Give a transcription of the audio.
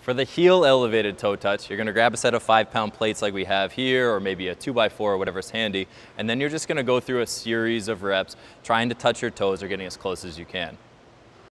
For the heel elevated toe touch, you're gonna grab a set of 5-pound plates like we have here, or maybe a 2x4 or whatever's handy, and then you're just gonna go through a series of reps trying to touch your toes or getting as close as you can.